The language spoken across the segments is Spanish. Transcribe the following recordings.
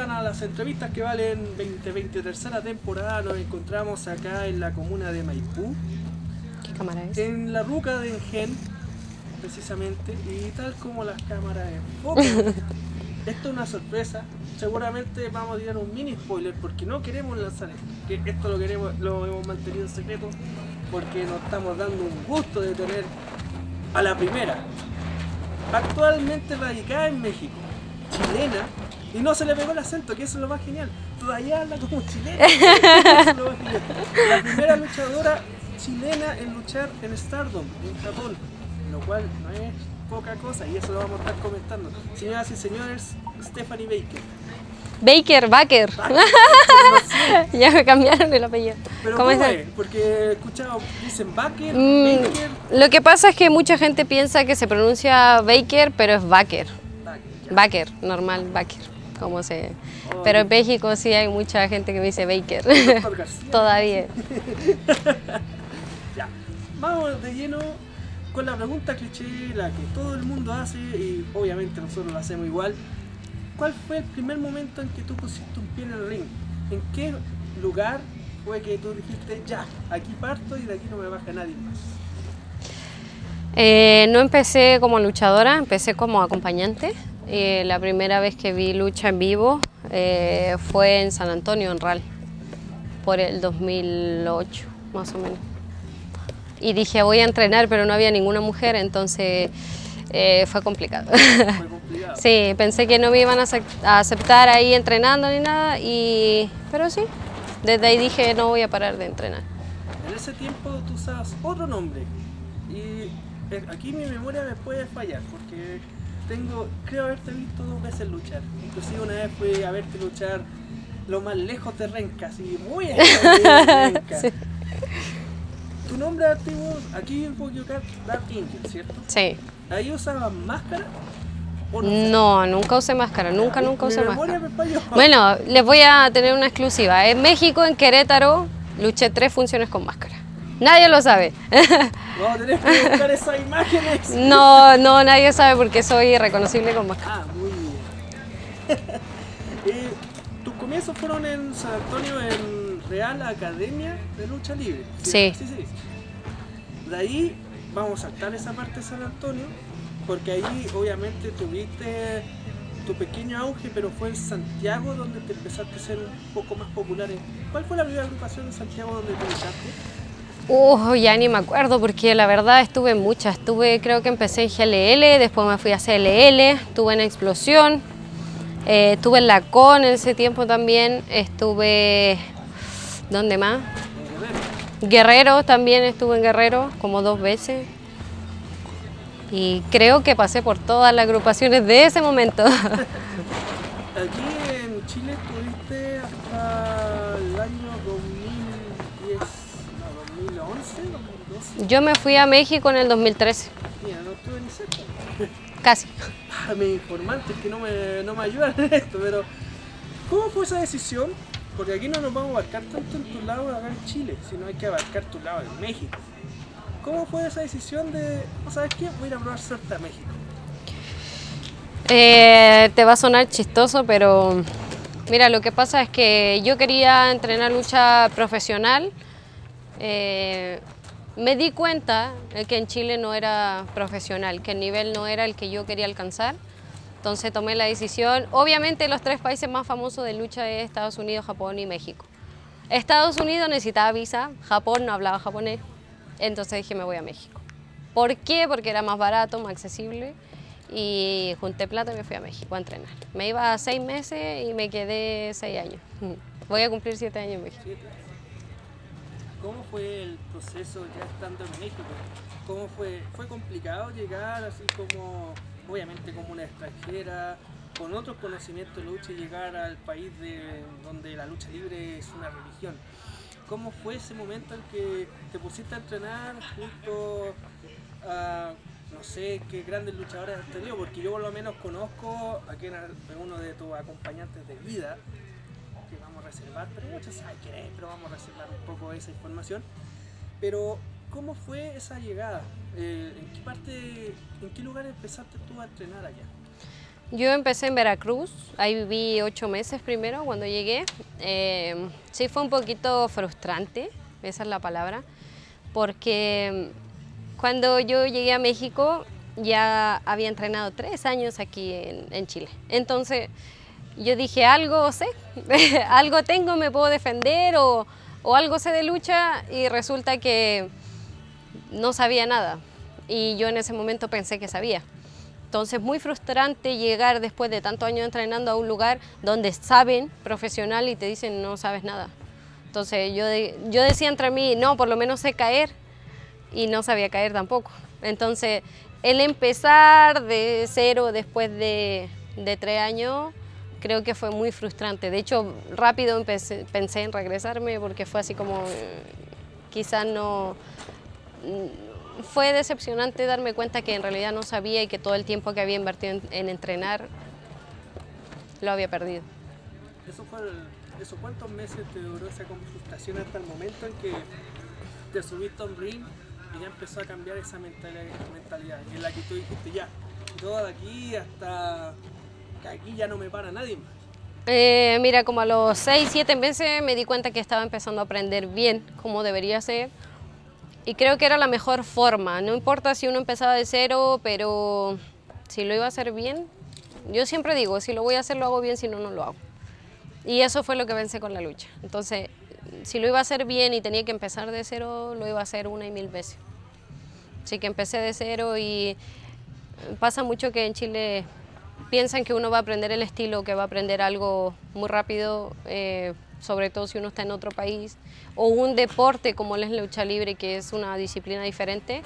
gustan a las entrevistas que valen 2020 tercera temporada, nos encontramos acá en la comuna de Maipú. ¿Qué cámara es? En la ruca de Engen, precisamente, y tal como las cámaras enfocan, esto es una sorpresa. Seguramente vamos a tirar un mini spoiler porque no queremos lanzar esto. Que esto lo hemos mantenido en secreto porque nos estamos dando un gusto de tener a la primera, actualmente radicada en México, chilena, y no se le pegó el acento, que eso es lo más genial. Todavía habla como chilena. Eso es lo más genial. La primera luchadora chilena en luchar en Stardom, en Japón, lo cual no es poca cosa y eso lo vamos a estar comentando. Señoras y señores, Stephanie Baker. Baker. Ya me cambiaron el apellido. Pero ¿Cómo ¿cómo es? es? Porque he escuchado, dicen Baker, Baker, Lo que pasa es que mucha gente piensa que se pronuncia Baker, pero es Baker. ya. Baker, normal, Baker. Como se... Oh, Pero en México sí hay mucha gente que me dice Baker. Doctor García. Todavía. Ya, vamos de lleno con la pregunta cliché, la que todo el mundo hace y obviamente nosotros la hacemos igual. ¿Cuál fue el primer momento en que tú pusiste un pie en el ring? ¿En qué lugar fue que tú dijiste, ya, aquí parto y de aquí no me baja nadie más? No empecé como luchadora, empecé como acompañante. La primera vez que vi lucha en vivo fue en San Antonio, en RAL, por el 2008, más o menos. Y dije, voy a entrenar, pero no había ninguna mujer, entonces fue complicado. Fue complicado. Sí, pensé que no me iban a aceptar ahí entrenando ni nada, pero sí, desde ahí dije, no voy a parar de entrenar. En ese tiempo tú usabas otro nombre y aquí mi memoria me puede fallar porque creo haberte visto 2 veces luchar. Inclusive una vez fui a verte luchar lo más lejos de Renca, así muy lejos de Renca. Sí. Tu nombre antiguo, aquí me puedo equivocar, Dark Angel, ¿cierto? Sí. ¿Ahí usabas máscara? ¿O no? No, nunca usé máscara, nunca usé Mi memoria máscara. me falló. Bueno, les voy a tener una exclusiva. En México, en Querétaro, luché 3 funciones con máscara. Nadie lo sabe. Vamos a tener que buscar esas imágenes. No, nadie sabe porque soy irreconocible con máscara. Ah, muy bien. Tus comienzos fueron en San Antonio, en Real Academia de Lucha Libre. Sí. Así se dice. De ahí vamos a saltar esa parte de San Antonio, porque ahí obviamente tuviste tu pequeño auge, pero fue en Santiago donde te empezaste a ser un poco más popular. ¿Cuál fue la primera agrupación en Santiago donde te luchaste? Ya ni me acuerdo porque la verdad estuve en muchas. Creo que empecé en GLL, después me fui a CLL, estuve en Explosión, estuve en la CON en ese tiempo también, estuve... ¿Dónde más? Guerrero también, estuve en Guerrero como 2 veces. Y creo que pasé por todas las agrupaciones de ese momento. Aquí en Chile estuviste hasta el año 2010, no, 2011, 2012. Yo me fui a México en el 2013, Mira, no estuve ni cerca. casi. Mis informantes que no me ayudan en esto, pero ¿cómo fue esa decisión? Porque aquí no nos vamos a abarcar tanto en tu lado acá en Chile, sino hay que abarcar tu lado en México. ¿Cómo fue esa decisión de, no sabes qué, voy a ir a probar suerte a México? Te va a sonar chistoso, pero mira, lo que pasa es que yo quería entrenar lucha profesional. Me di cuenta que en Chile no era profesional, que el nivel no era el que yo quería alcanzar. Entonces tomé la decisión. Obviamente los 3 países más famosos de lucha es Estados Unidos, Japón y México. Estados Unidos necesitaba visa, Japón no hablaba japonés, entonces dije me voy a México. ¿Por qué? Porque era más barato, más accesible y junté plata y me fui a México a entrenar. Me iba a 6 meses y me quedé 6 años. Voy a cumplir 7 años en México. ¿Cómo fue el proceso ya estando en México? ¿Cómo fue? ¿Fue complicado llegar así como, obviamente como una extranjera, con otros conocimientos de lucha y llegar al país donde la lucha libre es una religión? ¿Cómo fue ese momento en que te pusiste a entrenar junto a, no sé, qué grandes luchadores has tenido? Porque yo por lo menos conozco a quien es uno de tus acompañantes de vida, que vamos a reservar, pero muchos saben quién es, pero vamos a reservar un poco esa información. Pero, ¿cómo fue esa llegada? ¿En qué lugar empezaste tú a entrenar allá? Yo empecé en Veracruz, ahí viví 8 meses primero cuando llegué. Sí fue un poquito frustrante, esa es la palabra, porque cuando yo llegué a México ya había entrenado 3 años aquí en Chile. Entonces yo dije, algo sé, algo tengo, me puedo defender o algo sé de lucha, y resulta que no sabía nada. Y yo en ese momento pensé que sabía. Entonces, muy frustrante llegar después de tantos años entrenando a un lugar donde saben, profesional, y te dicen no sabes nada. Entonces, yo decía entre mí, no, por lo menos sé caer, y no sabía caer tampoco. Entonces, el empezar de cero después de 3 años, creo que fue muy frustrante. De hecho, rápido pensé en regresarme porque fue así como, quizás no... Fue decepcionante darme cuenta que en realidad no sabía y que todo el tiempo que había invertido en entrenar lo había perdido. ¿Eso cuántos meses te duró esa como frustración hasta el momento en que te subiste a un ring y ya empezó a cambiar esa mentalidad en la que tú dijiste ya, todo de aquí hasta que aquí ya no me para nadie más? Mira, como a los 6, 7 meses me di cuenta que estaba empezando a aprender bien como debería ser. Y creo que era la mejor forma, no importa si uno empezaba de cero, pero si lo iba a hacer bien, yo siempre digo, si lo voy a hacer lo hago bien, si no, no lo hago. Y eso fue lo que pensé con la lucha. Entonces, si lo iba a hacer bien y tenía que empezar de cero, lo iba a hacer 1 y 1000 veces. Así que empecé de cero, y pasa mucho que en Chile piensan que uno va a aprender el estilo, que va a aprender algo muy rápido, sobre todo si uno está en otro país, o un deporte como es la lucha libre, que es una disciplina diferente.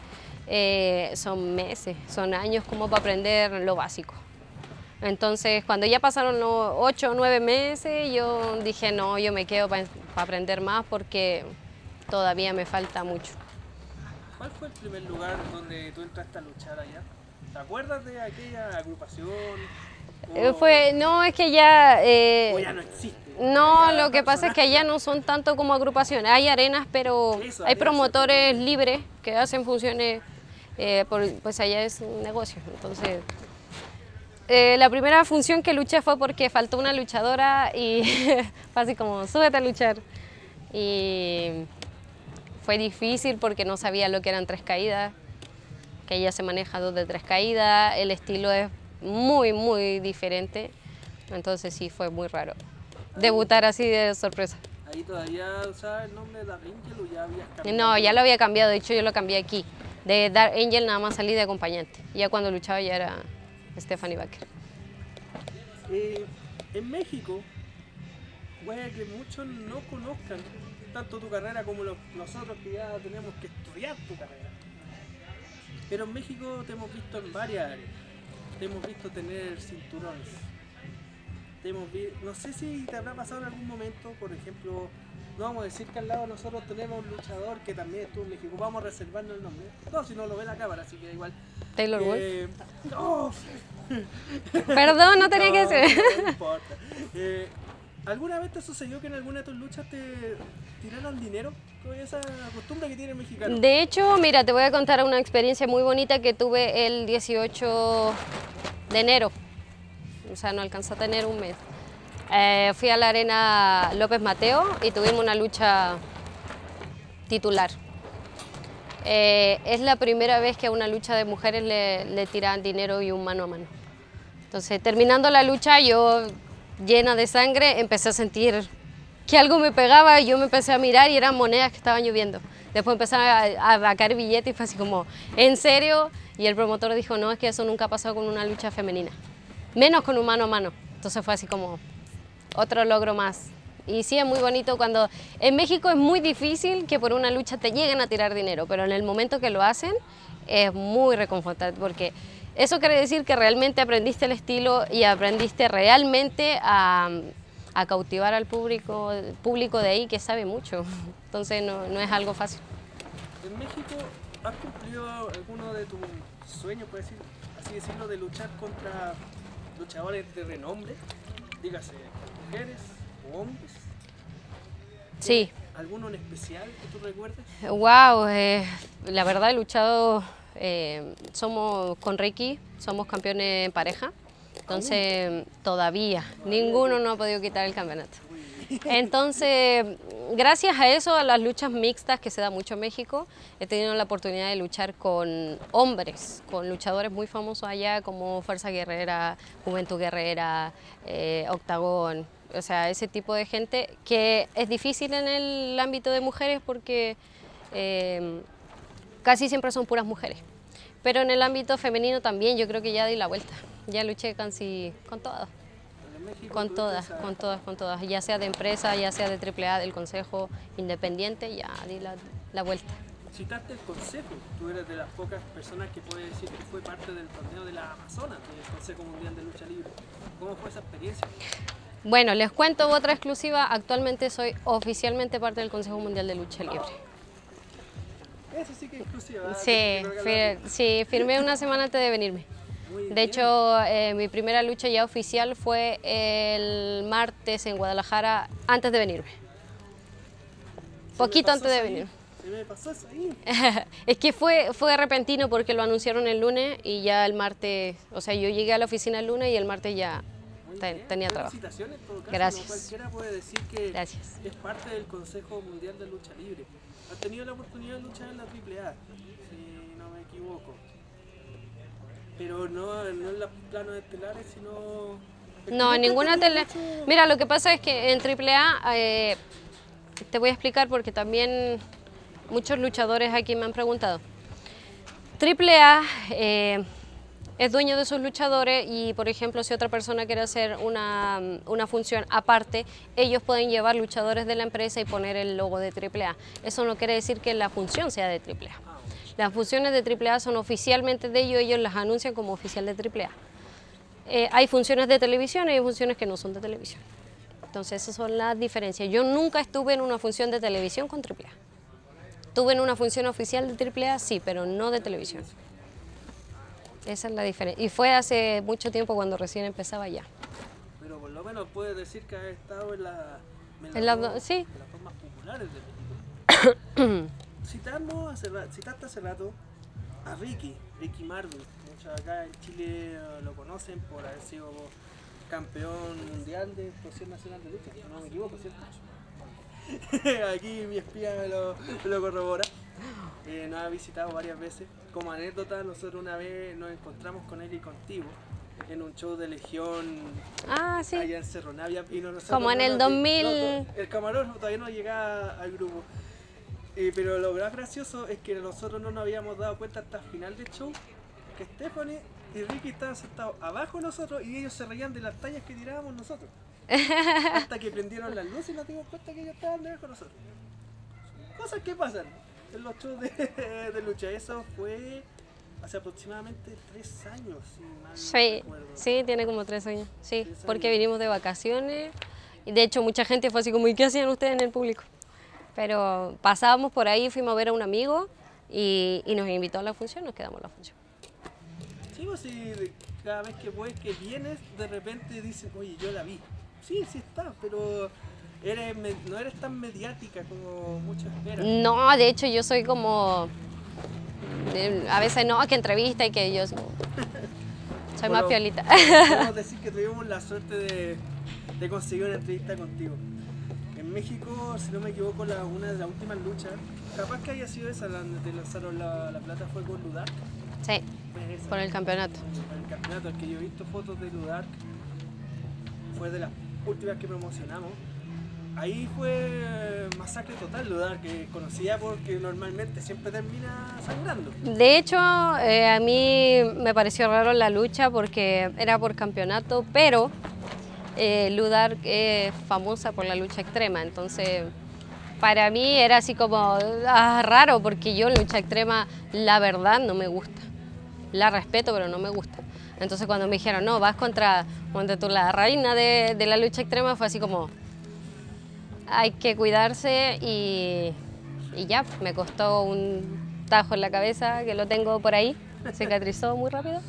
Son meses, son años como para aprender lo básico. Entonces, cuando ya pasaron los 8 o 9 meses, yo dije, no, yo me quedo para aprender más porque todavía me falta mucho. ¿Cuál fue el primer lugar donde tú entraste a luchar allá? ¿Te acuerdas de aquella agrupación? No, es que ya... ¿O ya no existe? No, lo que pasa es que allá no son tanto como agrupaciones, hay arenas, pero hay promotores libres que hacen funciones, pues allá es un negocio. Entonces, la primera función que luché fue porque faltó una luchadora y fue así como, súbete a luchar. Y fue difícil porque no sabía lo que eran 3 caídas, que ella se maneja 2 de 3 caídas, el estilo es muy, muy diferente, entonces sí fue muy raro debutar así de sorpresa. ¿Ahí todavía usaba el nombre de Dark Angel o ya habías cambiado? No, ya lo había cambiado, de hecho yo lo cambié aquí. De Dark Angel nada más salí de acompañante, ya cuando luchaba ya era Stephanie Baker. En México, puede que muchos no conozcan tanto tu carrera como nosotros que ya tenemos que estudiar tu carrera. Pero en México te hemos visto en varias áreas, te hemos visto tener cinturones. No sé si te habrá pasado en algún momento, por ejemplo, no vamos a decir que al lado de nosotros tenemos un luchador que también estuvo en México, vamos a reservarnos el nombre. No, si no lo ve la cámara, así que da igual. Taylor Wolf. No. Perdón, no tenía que decir. No importa. ¿Alguna vez te sucedió que en alguna de tus luchas te tiraron dinero? Con esa costumbre que tiene el mexicano. De hecho, mira, te voy a contar una experiencia muy bonita que tuve el 18 de enero. O sea, no alcanzó a tener un mes. Fui a la Arena López Mateo y tuvimos una lucha titular. Es la primera vez que a una lucha de mujeres le tiran dinero y un mano a mano. Entonces, terminando la lucha, yo llena de sangre empecé a sentir que algo me pegaba y yo me empecé a mirar y eran monedas que estaban lloviendo. Después empezaron a caer billetes y fue así como, ¿en serio? Y el promotor dijo, no, es que eso nunca ha pasado con una lucha femenina, menos con un mano a mano. Entonces fue así como otro logro más. Y sí, es muy bonito cuando... En México es muy difícil que por una lucha te lleguen a tirar dinero, pero en el momento que lo hacen es muy reconfortante porque eso quiere decir que realmente aprendiste el estilo y aprendiste realmente a cautivar al público de ahí que sabe mucho. Entonces no es algo fácil. ¿En México has cumplido alguno de tus sueños, por así decirlo, de luchar contra luchadores de renombre? Dígase, mujeres o hombres. Sí. ¿Alguno en especial que tú recuerdes? Wow, la verdad he luchado, somos con Ricky, somos campeones en pareja. Entonces, todavía, ninguno no ha podido quitar el campeonato. Entonces, gracias a eso, a las luchas mixtas que se da mucho en México, he tenido la oportunidad de luchar con hombres, con luchadores muy famosos allá como Fuerza Guerrera, Juventud Guerrera, Octagón, o sea, ese tipo de gente que es difícil en el ámbito de mujeres porque casi siempre son puras mujeres. Pero en el ámbito femenino también yo creo que ya di la vuelta, ya luché casi con todas. Con todas, ya sea de empresa, ya sea de AAA, del Consejo Independiente, ya di la vuelta. Citaste el Consejo, tú eres de las pocas personas que puede decir que fue parte del torneo de la Amazonas, del Consejo Mundial de Lucha Libre. ¿Cómo fue esa experiencia? Bueno, les cuento otra exclusiva, actualmente soy oficialmente parte del Consejo Mundial de Lucha Libre. Eso sí que es exclusiva. Sí, firmé una semana antes de venirme. De hecho, mi primera lucha ya oficial fue el martes en Guadalajara, antes de venirme. Poquito antes de venir. ¿Se me pasó eso ahí? Es que fue repentino porque lo anunciaron el lunes y ya el martes, o sea, yo llegué a la oficina el lunes y el martes ya tenía trabajo. Felicitaciones, en todo caso. Gracias. No cualquiera puede decir que Gracias. es parte del Consejo Mundial de Lucha Libre. ¿Has tenido la oportunidad de luchar en la AAA? Si no me equivoco. Pero no en los planos estelares, sino... No, en ninguna tele... Mira, lo que pasa es que en AAA, te voy a explicar porque también muchos luchadores aquí me han preguntado. AAA es dueño de sus luchadores y, por ejemplo, si otra persona quiere hacer una función aparte, ellos pueden llevar luchadores de la empresa y poner el logo de AAA. Eso no quiere decir que la función sea de AAA. Las funciones de AAA son oficialmente de ellos las anuncian como oficial de AAA. Hay funciones de televisión y hay funciones que no son de televisión. Entonces esas son las diferencias. Yo nunca estuve en una función de televisión con AAA. Estuve en una función oficial de AAA, sí, pero no de televisión. Esa es la diferencia. Y fue hace mucho tiempo cuando recién empezaba ya. Pero por lo menos puedes decir que has estado en Sí. las formas populares de México. Citaste hace rato a Ricky Marvel. Muchos acá en Chile lo conocen por haber sido campeón mundial de explosión nacional de lucha. No me equivoco, ¿cierto? Aquí mi espía me lo corrobora. Nos ha visitado varias veces. Como anécdota, nosotros una vez nos encontramos con él y contigo en un show de Legión allá en Cerro Navia. Como en el 2000... el camarógrafo todavía no llegaba al grupo. Pero lo más gracioso es que nosotros no nos habíamos dado cuenta hasta el final del show que Stephanie y Ricky estaban sentados abajo de nosotros y ellos se reían de las tallas que tirábamos nosotros. Hasta que prendieron las luces y nos dimos cuenta que ellos estaban debajo de nosotros. Cosas que pasan en los shows de lucha. Eso fue hace aproximadamente 3 años, si mal no recuerdo. Sí, tiene como 3 años. Sí, porque vinimos de vacaciones y de hecho mucha gente fue así como, ¿y qué hacían ustedes en el público? Pero pasábamos por ahí, fuimos a ver a un amigo y nos invitó a la función, nos quedamos en la función. Sí, pues sí, cada vez que vienes, de repente dicen, oye, yo la vi. Sí está, pero no eres tan mediática como muchos esperan. No, de hecho yo soy como, a veces no, que entrevista y que yo soy más piolita. Podemos decir que tuvimos la suerte de conseguir una entrevista contigo. En México, si no me equivoco, una de las últimas luchas, capaz que haya sido esa, donde te lanzaron la plata, fue con Ludark. Sí, por el campeonato. Por el campeonato, al que yo he visto fotos de Ludark, fue de las últimas que promocionamos. Ahí fue masacre total, Ludark, que conocía porque normalmente siempre termina sangrando. De hecho, a mí me pareció raro la lucha porque era por campeonato, pero Ludark es famosa por la lucha extrema, entonces para mí era así como raro porque yo lucha extrema la verdad no me gusta, la respeto pero no me gusta. Entonces cuando me dijeron no, vas contra la reina de la lucha extrema fue así como hay que cuidarse y ya, me costó un tajo en la cabeza que lo tengo por ahí, cicatrizó muy rápido.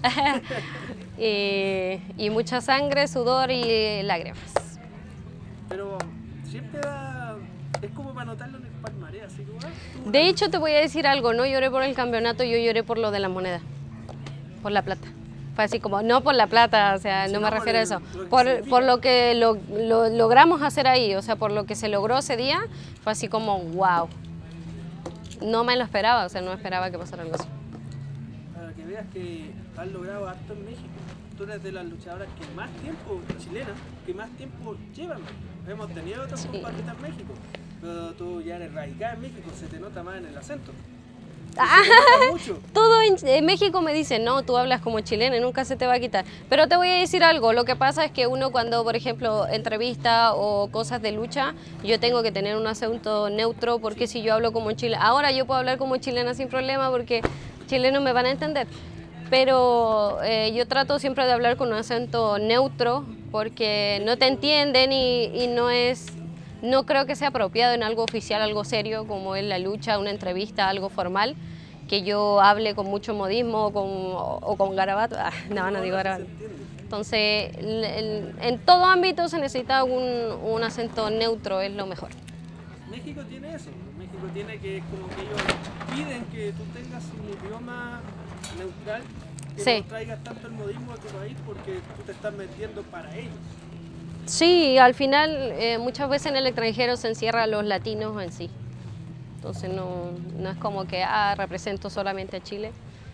Y mucha sangre, sudor y lágrimas. Pero siempre es como para notarlo en el palmarés, así como... De hecho te voy a decir algo, no lloré por el campeonato, yo lloré por lo de la moneda, por la plata. Fue así como, no por la plata, o sea, Sí, no no me por refiero a el- eso, lo que por significa. lo que logramos hacer ahí, o sea, por lo que se logró ese día, fue así como, wow. No me lo esperaba, o sea, no esperaba que pasara algo así. Para que veas que has logrado harto en México. Tú eres de las luchadoras que más tiempo, chilenas, que más tiempo llevan. Hemos tenido otras Sí. compatriotas en México, pero tú ya eres radicada en México, se te nota más en el acento. Y Ah, se te nota mucho. todo en México me dicen, no, tú hablas como chilena y nunca se te va a quitar. Pero te voy a decir algo, lo que pasa es que uno cuando, por ejemplo, entrevista o cosas de lucha, yo tengo que tener un acento neutro porque si yo hablo como chilena, ahora yo puedo hablar como chilena sin problema porque chilenos me van a entender. Pero yo trato siempre de hablar con un acento neutro porque no te entienden y no creo que sea apropiado en algo oficial, algo serio como es la lucha, una entrevista, algo formal, que yo hable con mucho modismo o con garabato. No digo No, sí garabato. se entiende. Entonces, en todo ámbito se necesita un acento neutro, es lo mejor. México tiene eso. México tiene que, como que ellos piden que tú tengas un idioma neutral, que Sí. no traigas tanto el modismo a tu país porque tú te estás metiendo para ellos. Sí, al final muchas veces en el extranjero se encierra a los latinos en sí. Entonces no es como que represento solamente a Chile.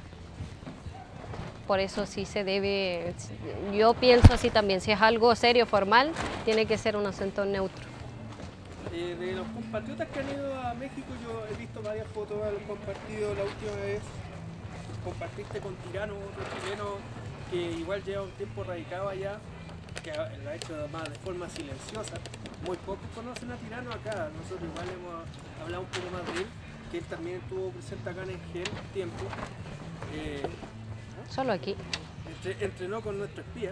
Por eso sí se debe, yo pienso así también, si es algo serio, formal, tiene que ser un acento neutro. De los compatriotas que han ido a México, yo he visto varias fotos, los compartido la última vez. Compartiste con Tirano, otro chileno que igual lleva un tiempo radicado allá, que lo ha hecho más de forma silenciosa. Muy pocos conocen a Tirano acá, nosotros igual hemos hablado un poco más de él, que él también estuvo presente acá en Engel un tiempo. Solo aquí. Entrenó con nuestro espía.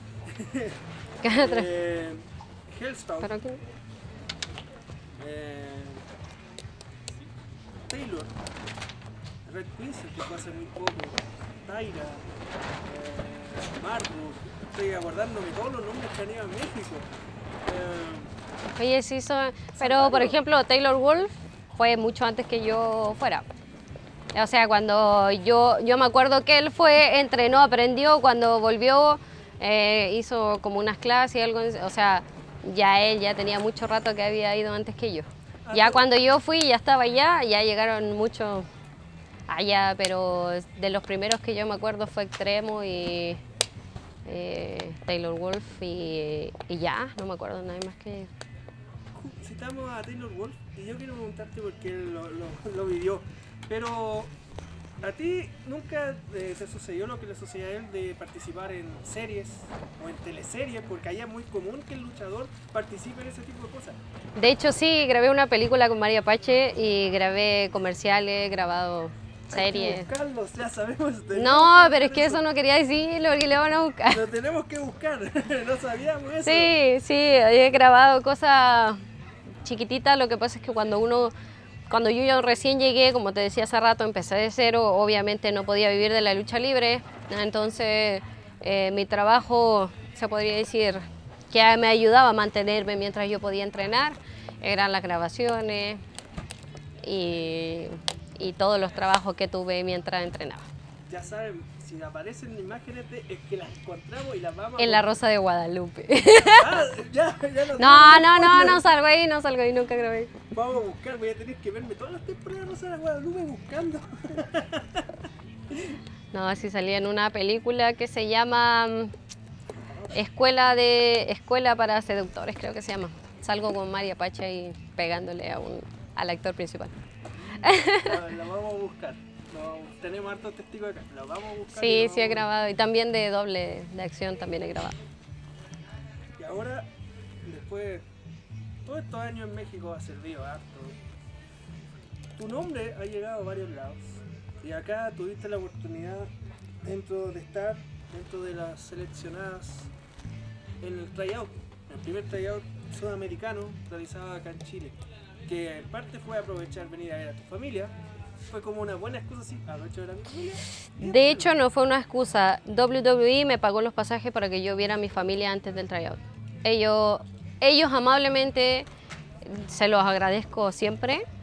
Pero Hellstown, aquí. Taylor, Red Quincy, que fue hace muy poco, Taira, Marduk, estoy acordándome todos los nombres que han ido a México. Oye, sí, pero por ejemplo, Taylor Wolf fue mucho antes que yo fuera. O sea, cuando yo me acuerdo que él fue, entrenó, aprendió, cuando volvió hizo como unas clases y algo, o sea, ya él ya tenía mucho rato que había ido antes que yo. Ya cuando yo fui, ya estaba allá, ya llegaron muchos allá, pero de los primeros que yo me acuerdo fue Extremo y Taylor Wolf y ya, no me acuerdo nada más que... Citamos a Taylor Wolf y yo quiero preguntarte porque él lo vivió, pero ¿a ti nunca te sucedió lo que le sucedió a él de participar en series o en teleseries? Porque allá es muy común que el luchador participe en ese tipo de cosas. De hecho, sí, grabé una película con María Pache y grabé comerciales, grabado Hay que series. buscarlos, ya sabemos. No, pero es que eso no quería decirlo porque le van a buscar. Lo tenemos que buscar, no sabíamos eso. Sí, he grabado cosas chiquititas, lo que pasa es que cuando yo recién llegué, como te decía hace rato, empecé de cero, obviamente no podía vivir de la lucha libre, entonces mi trabajo, se podría decir, que me ayudaba a mantenerme mientras yo podía entrenar, eran las grabaciones y todos los trabajos que tuve mientras entrenaba. Ya saben, si aparecen imágenes es que las encontramos y las vamos a... En la Rosa de Guadalupe. Ah, ya lo No salgo ahí, nunca grabé. Vamos a buscar, voy a tener que verme todas las temporadas de Rosa de Guadalupe buscando. No, así salía en una película que se llama Escuela para Seductores, creo que se llama. Salgo con María Pacha y pegándole al actor principal. La vamos a buscar. Tenemos hartos testigos acá. La vamos a buscar. Sí, he grabado. Y también de doble de acción también he grabado. Y ahora, después, todos estos años en México ha servido harto. Tu nombre ha llegado a varios lados. Y acá tuviste la oportunidad de estar dentro de las seleccionadas en el tryout. El primer tryout sudamericano realizado acá en Chile. Que en parte fue aprovechar venir a ver a tu familia. Fue como una buena excusa, sí, aprovecho de ver a mi familia. De hecho, no fue una excusa. WWE me pagó los pasajes para que yo viera a mi familia antes del tryout. Ellos amablemente, se los agradezco siempre,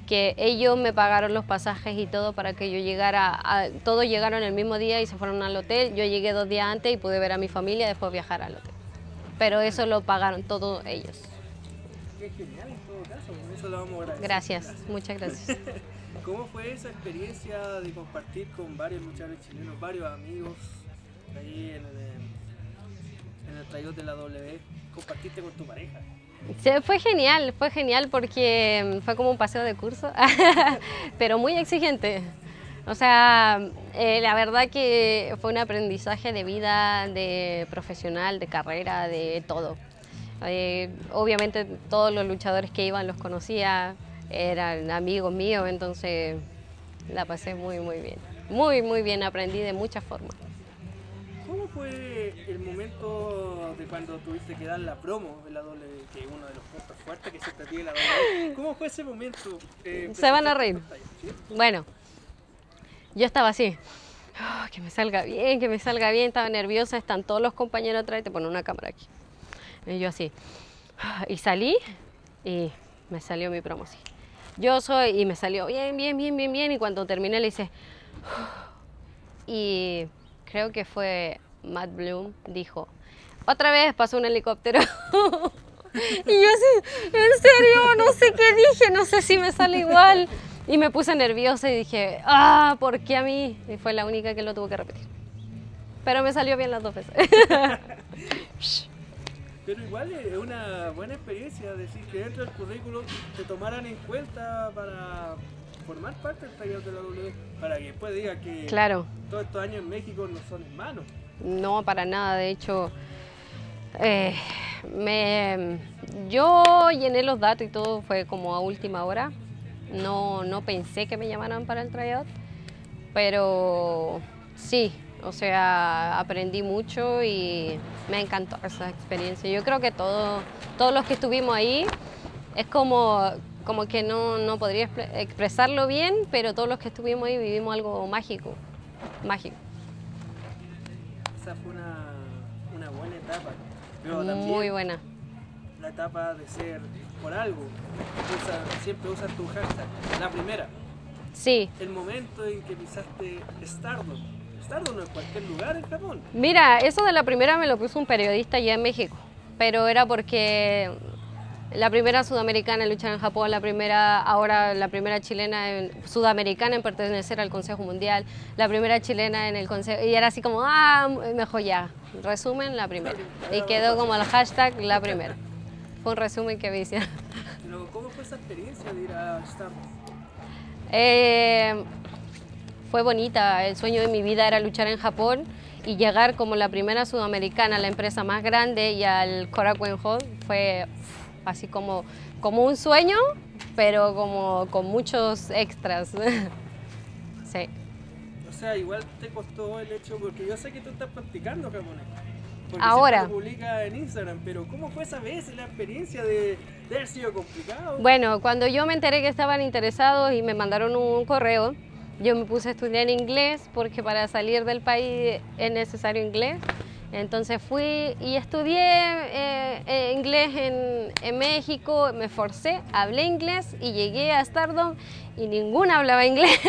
que ellos me pagaron los pasajes y todo para que yo llegara, todos llegaron el mismo día y se fueron al hotel. Yo llegué 2 días antes y pude ver a mi familia y después viajar al hotel. Pero eso lo pagaron todos ellos. Qué genial en todo caso, por eso lo vamos a agradecer. Gracias, muchas gracias. ¿Cómo fue esa experiencia de compartir con varios luchadores chilenos, varios amigos ahí en el tryout de la W? ¿Compartiste con tu pareja? Sí, fue genial porque fue como un paseo de curso, pero muy exigente. O sea, la verdad que fue un aprendizaje de vida, de profesional, de carrera, de todo. Obviamente todos los luchadores que iban los conocía, eran amigos míos, entonces la pasé muy bien. Muy bien, aprendí de muchas formas. ¿Cómo fue el momento de cuando tuviste que dar la promo en la W, que es uno de los puntos fuertes que siempre tiene la W? ¿Cómo fue ese momento? Se van a reír. ¿Sí? Bueno, yo estaba así, que me salga bien, estaba nerviosa, están todos los compañeros atrás y te ponen una cámara aquí. Y yo así, y salí y me salió mi promo así. Y me salió bien, y cuando terminé le hice, y creo que fue Matt Bloom, dijo, otra vez pasó un helicóptero. Y yo así, en serio, no sé qué dije, no sé si me sale igual. Y me puse nerviosa y dije, ¿por qué a mí? Y fue la única que lo tuvo que repetir. Pero me salió bien las 2 veces. Pero igual es una buena experiencia decir que dentro del currículum te tomaran en cuenta para formar parte del tryout de la W, para que después diga que claro, todos estos años en México no son en vano. No, para nada, de hecho, yo llené los datos y todo, fue como a última hora. No pensé que me llamaran para el tryout, pero sí, o sea, aprendí mucho y me encantó esa experiencia. Yo creo que todos los que estuvimos ahí, es como que no podría expresarlo bien, pero todos los que estuvimos ahí vivimos algo mágico. Esa fue una buena etapa, pero también muy buena. La etapa de ser por algo, siempre usas tu hashtag, la primera. Sí. El momento en que pisaste Stardom. Stardom no es cualquier lugar en Japón. Mira, eso de la primera me lo puso un periodista allá en México, pero era porque la primera sudamericana en luchar en Japón, la primera chilena sudamericana en pertenecer al Consejo Mundial, la primera chilena en el Consejo, y era así como, mejor ya, resumen, la primera. Y quedó como el hashtag, la primera. Fue un resumen que me hicieron. ¿Cómo fue esa experiencia de ir a Stardom? Fue bonita, el sueño de mi vida era luchar en Japón y llegar como la primera sudamericana a la empresa más grande y al Korakuen Hall fue así como un sueño, pero como con muchos extras. Sí. O sea, igual te costó el hecho, porque yo sé que tú estás practicando japonés. Porque ahora siempre lo publica en Instagram, pero ¿cómo fue esa vez la experiencia de haber sido complicado? Bueno, cuando yo me enteré que estaban interesados y me mandaron un correo, yo me puse a estudiar inglés porque para salir del país es necesario inglés. Entonces fui y estudié inglés en México, me forcé, hablé inglés y llegué a Stardom y ninguna hablaba inglés.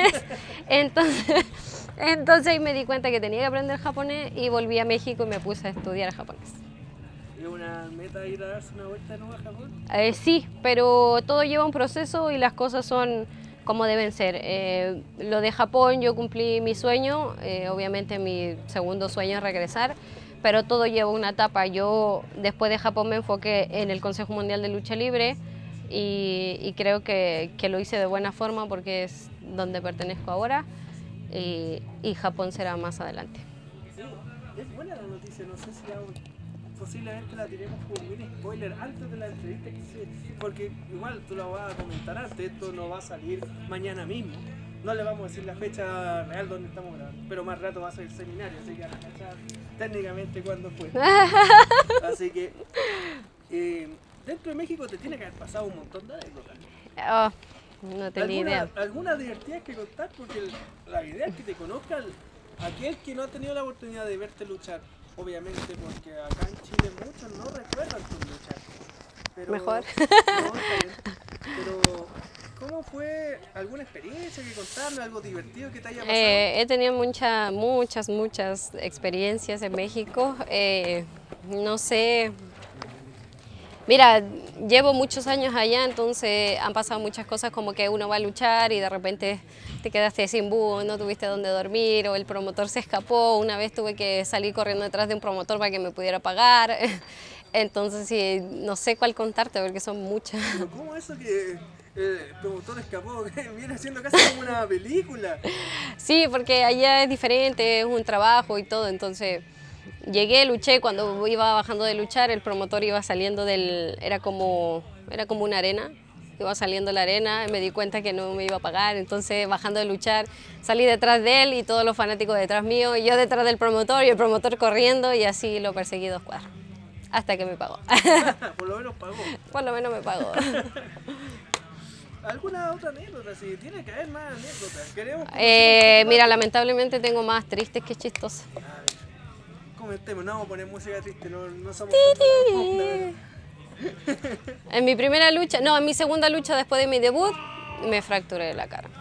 Entonces ahí me di cuenta que tenía que aprender japonés y volví a México y me puse a estudiar japonés. ¿Es una meta ir a darse una vuelta de nuevo a Japón? Sí, pero todo lleva un proceso y las cosas son como deben ser. Lo de Japón, yo cumplí mi sueño, obviamente mi segundo sueño es regresar, pero todo lleva una etapa. Yo después de Japón me enfoqué en el Consejo Mundial de Lucha Libre y creo que lo hice de buena forma porque es donde pertenezco ahora y Japón será más adelante. Sí, es buena la noticia, no sé si posiblemente la tiremos como un mini spoiler antes de la entrevista, porque igual tú la vas a comentar antes, esto no va a salir mañana mismo. No le vamos a decir la fecha real donde estamos grabando, pero más rato va a ser el seminario, así que van a cachar técnicamente cuándo fue. Así que dentro de México te tiene que haber pasado un montón de anécdotas. No tenía idea. Algunas divertidas que contar, porque la idea es que te conozcan aquel que no ha tenido la oportunidad de verte luchar, obviamente, porque acá en Chile muchos no recuerdan tu luchar. Pero, mejor. No, está bien. Pero ¿Cómo fue alguna experiencia que contarme, algo divertido que te haya pasado? He tenido muchas experiencias en México. No sé, mira, llevo muchos años allá, entonces han pasado muchas cosas como que uno va a luchar y de repente te quedaste sin búho, no tuviste dónde dormir o el promotor se escapó. Una vez tuve que salir corriendo detrás de un promotor para que me pudiera pagar. Entonces sí, no sé cuál contarte porque son muchas. ¿Pero cómo eso que el promotor escapó? Que viene siendo casi como una película. Sí, porque allá es diferente, es un trabajo y todo, entonces llegué, luché, cuando iba bajando de luchar el promotor iba saliendo era como una arena, iba saliendo la arena, me di cuenta que no me iba a pagar, entonces bajando de luchar salí detrás de él y todos los fanáticos detrás mío, y yo detrás del promotor y el promotor corriendo y así lo perseguí 2 cuadras, hasta que me pagó. Por lo menos pagó. Por lo menos me pagó. ¿Alguna otra anécdota? Sí, tiene que haber más anécdotas. Queremos conocer Mira, lamentablemente tengo más tristes que chistosas. a ver, comentemos, no vamos a poner música triste, no somos... En mi primera lucha, no, en mi segunda lucha después de mi debut, me fracturé la cara.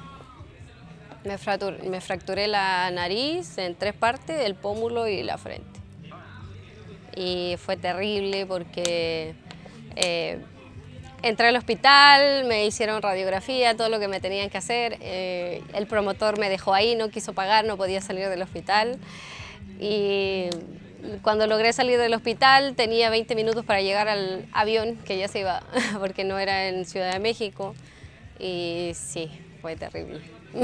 Me fracturé la nariz en 3 partes, el pómulo y la frente. Y fue terrible porque entré al hospital, me hicieron radiografía, todo lo que me tenían que hacer. El promotor me dejó ahí, no quiso pagar, no podía salir del hospital. Y cuando logré salir del hospital tenía 20 minutos para llegar al avión que ya se iba, porque no era en Ciudad de México. Y sí, fue terrible.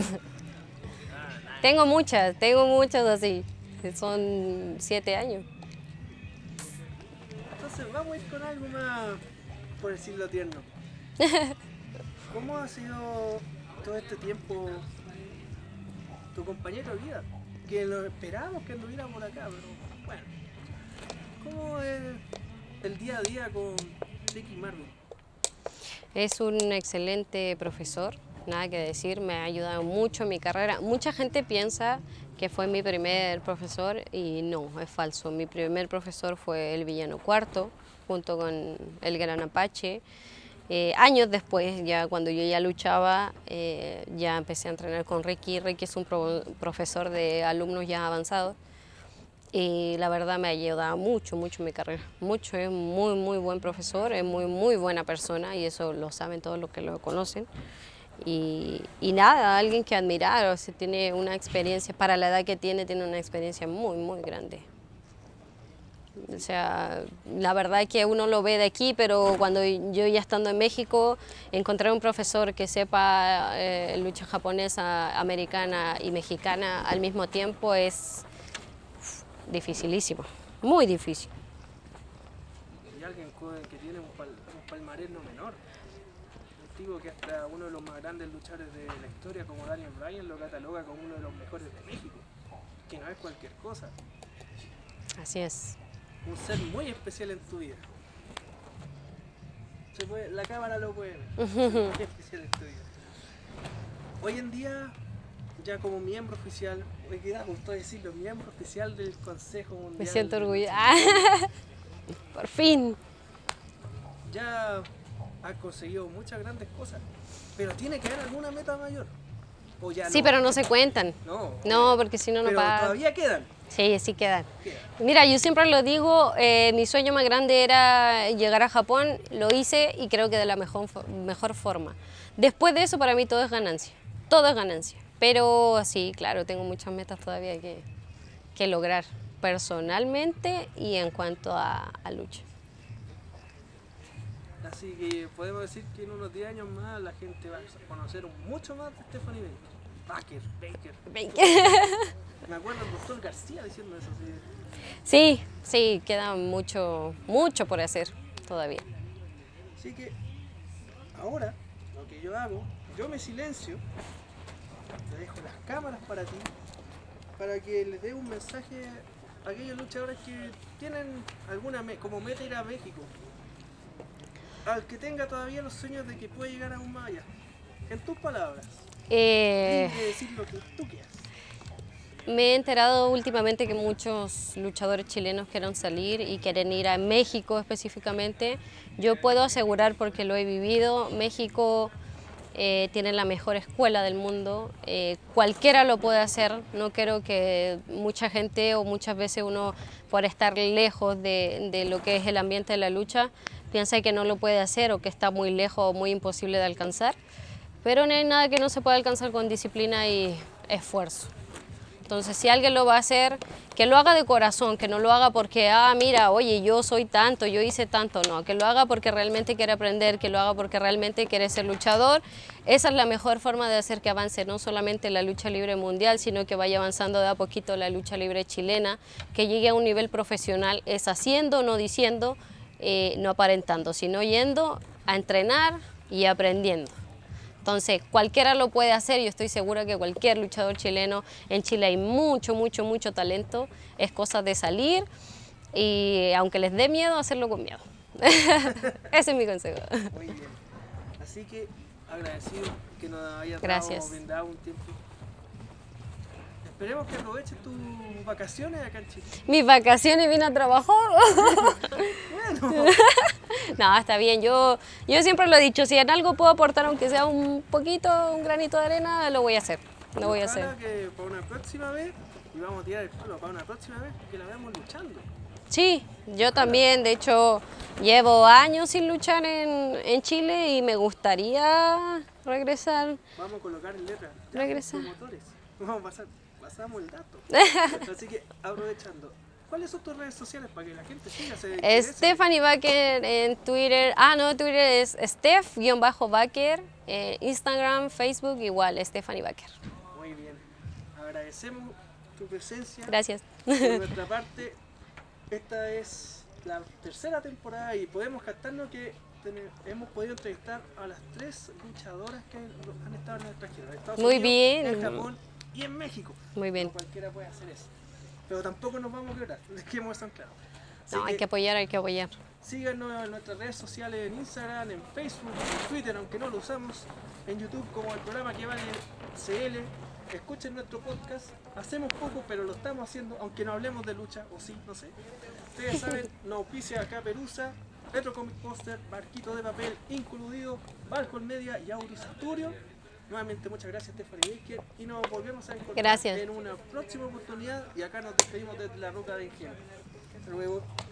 Tengo muchas así, son 7 años. Entonces vamos a ir con algo más, por decirlo tierno. ¿Cómo ha sido todo este tiempo tu compañero de vida? Que lo esperábamos que anduviera por acá, pero bueno. ¿Cómo es el día a día con Ricky Marvin? Es un excelente profesor, nada que decir, me ha ayudado mucho en mi carrera. Mucha gente piensa que fue mi primer profesor y no, es falso. Mi primer profesor fue el Villano Cuarto, junto con el Gran Apache. Años después, ya cuando yo ya luchaba, ya empecé a entrenar con Ricky. Ricky es un profesor de alumnos ya avanzados y la verdad me ha ayudado mucho en mi carrera. Mucho, es muy buen profesor, es muy buena persona y eso lo saben todos los que lo conocen. Y nada, alguien que admirar, o sea, tiene una experiencia, para la edad que tiene una experiencia muy grande. O sea, la verdad es que uno lo ve de aquí, pero cuando yo ya estando en México, encontrar un profesor que sepa lucha japonesa, americana y mexicana al mismo tiempo es dificilísimo, muy difícil. Y alguien que tiene un palmarés no menor. Digo que hasta uno de los más grandes luchadores de la historia, como Daniel Bryan, lo cataloga como uno de los mejores de México, que no es cualquier cosa. Así es. Un ser muy especial en tu vida. La cámara lo puede ver. Muy especial en tu vida. Hoy en día, ya como miembro oficial, me queda justo decirlo, miembro oficial del Consejo Mundial. Me siento orgullosa. Por fin. Ya has conseguido muchas grandes cosas, pero tiene que haber alguna meta mayor. ¿O ya Sí, no? pero no se cuentan. No, porque si no, no pero pasa. todavía quedan. Sí, sí quedan. Mira, yo siempre lo digo, mi sueño más grande era llegar a Japón, lo hice y creo que de la mejor forma. Después de eso, para mí todo es ganancia, pero sí, claro, tengo muchas metas todavía que lograr personalmente y en cuanto a lucha. Así que podemos decir que en unos 10 años más la gente va a conocer mucho más de Stephanie Baker. Me acuerdo del doctor García diciendo eso. Sí, queda mucho por hacer todavía. Así que ahora lo que yo hago, yo me silencio, te dejo las cámaras para ti, para que les dé un mensaje a aquellos luchadores que tienen alguna como meta ir a México. Al que tenga todavía los sueños de que puede llegar aún más allá. En tus palabras, tienes que decir lo que tú quieras. Me he enterado últimamente que muchos luchadores chilenos quieren salir y quieren ir a México específicamente. Yo puedo asegurar, porque lo he vivido, México tienen la mejor escuela del mundo, cualquiera lo puede hacer, no quiero que mucha gente o muchas veces uno por estar lejos de lo que es el ambiente de la lucha piensa que no lo puede hacer o que está muy lejos o muy imposible de alcanzar, pero no hay nada que no se pueda alcanzar con disciplina y esfuerzo. Entonces, si alguien lo va a hacer, que lo haga de corazón, que no lo haga porque, mira, oye, yo soy tanto, yo hice tanto, no, que lo haga porque realmente quiere aprender, que lo haga porque realmente quiere ser luchador. Esa es la mejor forma de hacer que avance no solamente la lucha libre mundial, sino que vaya avanzando de a poquito la lucha libre chilena, que llegue a un nivel profesional, es haciendo, no diciendo, no aparentando, sino yendo a entrenar y aprendiendo. Entonces, cualquiera lo puede hacer, yo estoy segura que cualquier luchador chileno, en Chile hay mucho, mucho, mucho talento, es cosa de salir y aunque les dé miedo, hacerlo con miedo. Ese es mi consejo. Muy bien. Así que agradecido que nos hayas Gracias. dado un tiempo. Esperemos que aproveches tus vacaciones acá en Chile. Mis vacaciones vine a trabajar. Bueno. No, está bien, yo siempre lo he dicho, si en algo puedo aportar aunque sea un poquito, un granito de arena, lo voy a hacer, lo voy a hacer. Ojalá que para una próxima vez, y vamos a tirar el palo para una próxima vez, que la veamos luchando. Sí, yo también, de hecho, llevo años sin luchar en Chile y me gustaría regresar. Vamos a colocar en letra. Regresar. Promotores. Pasamos el dato. Así que, aprovechando, ¿cuáles son tus redes sociales para que la gente siga? Stephanie Baker en Twitter, Twitter es Steph-Baker, Instagram, Facebook igual, Stephanie Baker. Muy bien, agradecemos tu presencia. Gracias. Por nuestra parte, esta es la tercera temporada y podemos captarnos que hemos podido entrevistar a las 3 luchadoras que han estado en el extranjero, en Estados Muy Unidos, bien. en Japón y en México. Muy bien. No cualquiera puede hacer eso. Pero tampoco nos vamos a quebrar, les queremos estar claros. No, hay que apoyar, hay que apoyar. Síganos en nuestras redes sociales, en Instagram, en Facebook, en Twitter, aunque no lo usamos, en YouTube como el programa que vale CL. Escuchen nuestro podcast, hacemos poco pero lo estamos haciendo, aunque no hablemos de lucha, o sí, no sé. Ustedes saben, nos auspicia acá Perusa, Retro Comic Poster, Barquito de Papel Incluido, Balcon Media y Auris Asturio. Nuevamente muchas gracias Stephanie Baker y nos volvemos a encontrar en una próxima oportunidad y acá nos despedimos desde la Roca de Ingenio. Hasta luego.